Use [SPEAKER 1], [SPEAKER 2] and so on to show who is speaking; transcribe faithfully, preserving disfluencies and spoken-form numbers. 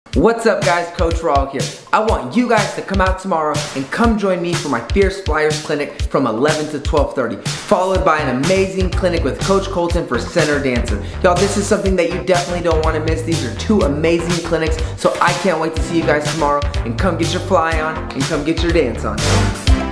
[SPEAKER 1] What's up guys, Coach Raul here. I want you guys to come out tomorrow and come join me for my Fierce Flyers clinic from eleven to twelve thirty, followed by an amazing clinic with Coach Colton for center dancer. Y'all, this is something that you definitely don't want to miss. These are two amazing clinics, so I can't wait to see you guys tomorrow, and come get your fly on and come get your dance on.